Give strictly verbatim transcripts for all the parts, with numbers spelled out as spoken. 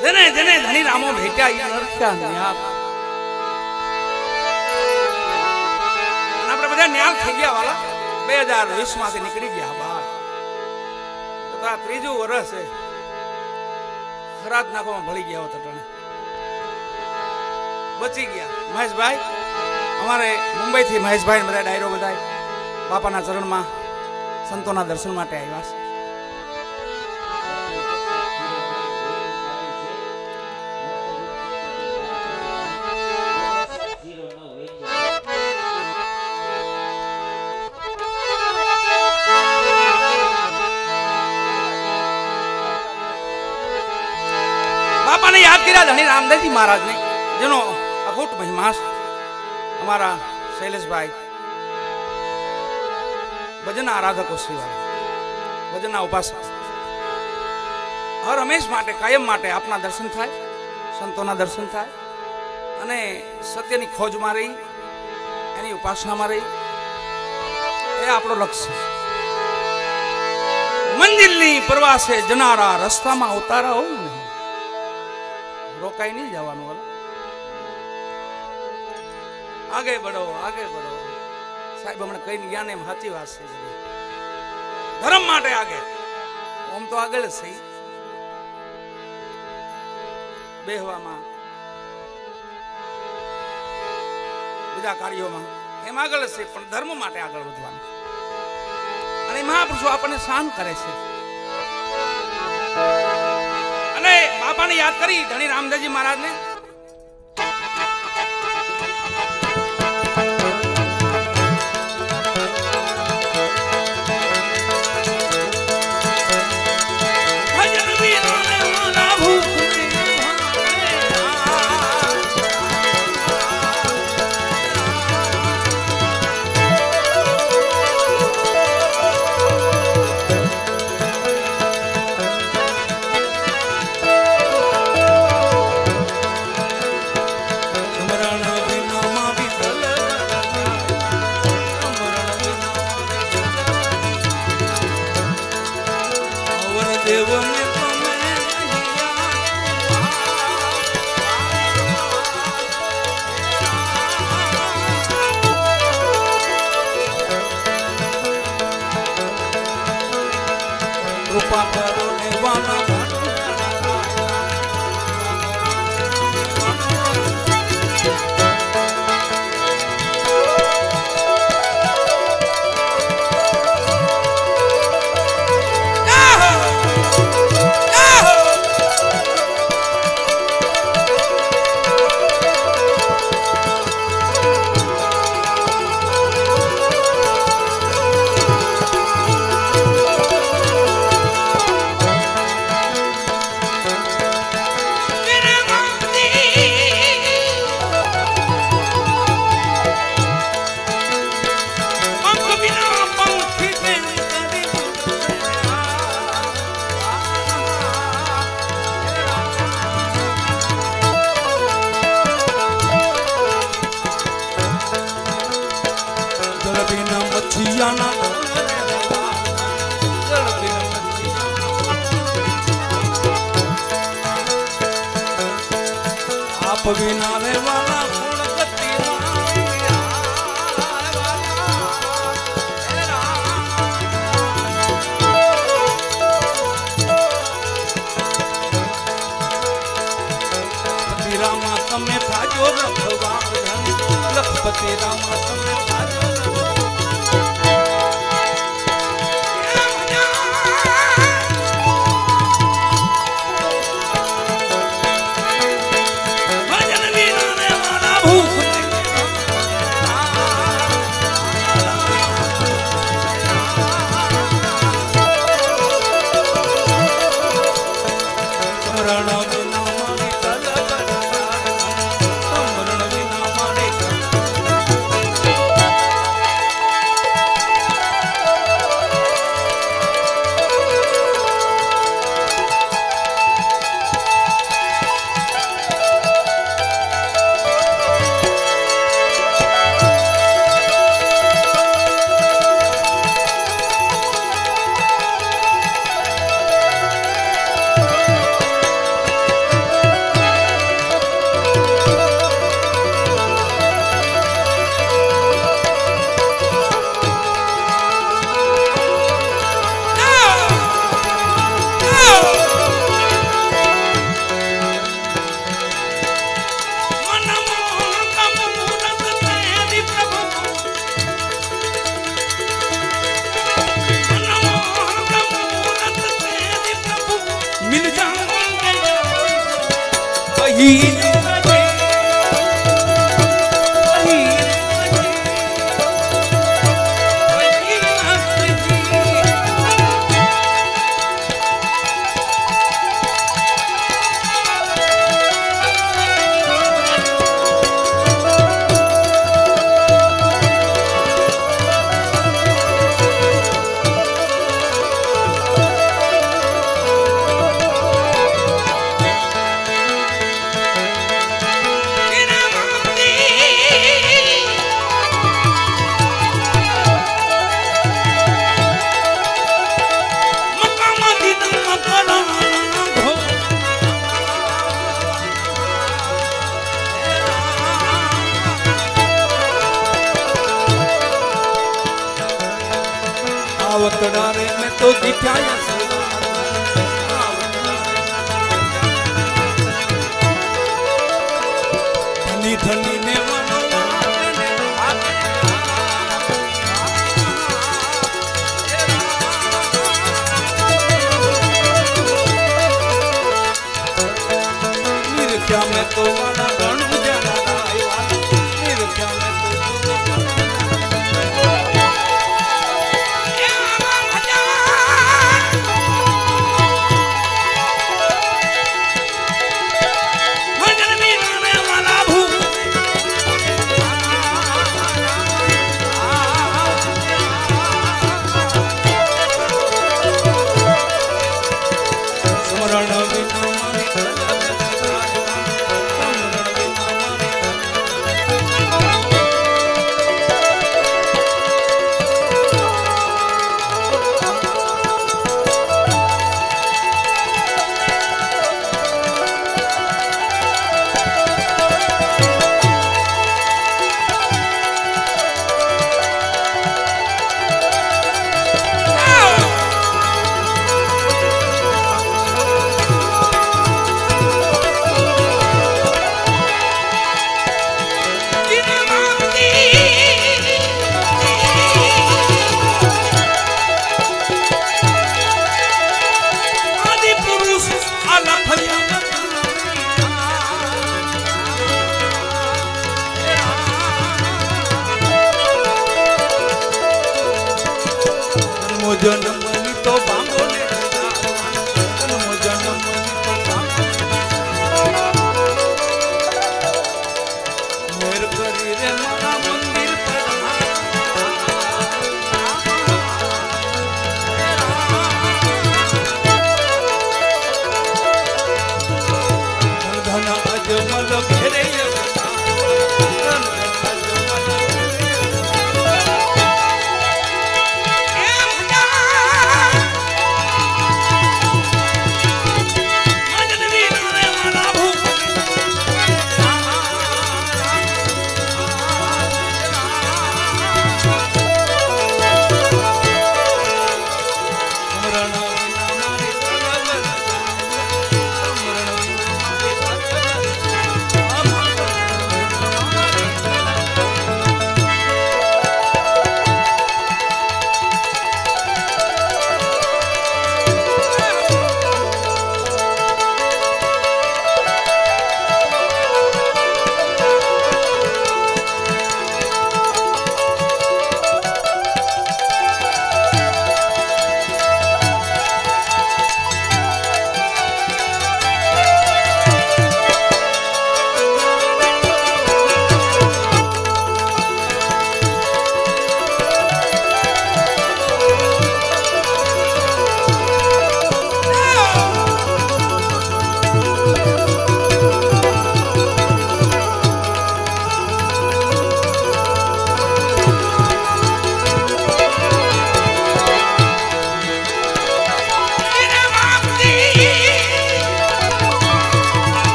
જેને જેને ધણી રામો ભેટ્યા ઈ નરખ્યા ન્યાલ આપણે બધા ન્યાલ થઈ ગયા વાલા બે હજાર વીસ માંથી નીકળી ગયા બહાર તો આ ત્રીજું વર્ષ છે ખરાત નાખવામાં ભળી ગયા હોત અટાણે બચી ગયા મહેશભાઈ અમારે મુંબઈ થી મહેશભાઈ બધા ડાયરો બધા બાપાના ચરણમાં સંતોના દર્શન માટે આવ્યા છે બાપાને યાદ કર્યા ધણી રામદાસજી મહારાજને જેનો અખૂટ મહિમા અમારા શૈલેષભાઈ ભજન આરાધકો શ્રીવાળા ભજનના ઉપાસક હર હંમેશ માટે કાયમ માટે આપના દર્શન થાય સંતોના દર્શન થાય અને સત્યની ખોજમાં રહી એની ઉપાસનામાં રહી એ આપણો લક્ષ્ય મંજિલની પ્રવાસે જનારા રસ્તામાં ઉતારા હોવ ને રોકાઈ નહીં જવાનું વાલા આગે બઢો આગે બઢો સાહેબ હમણાં કઈ જ્ઞાન એમ સાચી વાત છે ધર્મ માટે આગે ઓમ તો આગળ જ સહી બેહવામાં બીજા કાર્યોમાં એમ આગળ જ છે પણ ધર્મ માટે આગળ વધવાનું અને મહાપુરુષો આપણને શાન કરે છે અને બાપાને યાદ કરી ધણી રામદાસજી મહારાજને कृपा करो निर्वाणा आप बिना रे वाला रामा તમે થાજો રખવા લખપતિ રામા તમે થાજો आवतड़ा रे मैं तो दिखाया धनी धनी ने क्या मैं तो वाला गणू जरा क्या मैं तो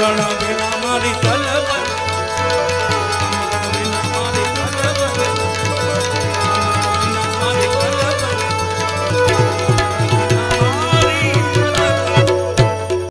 ચરણ વિના મારી તલબ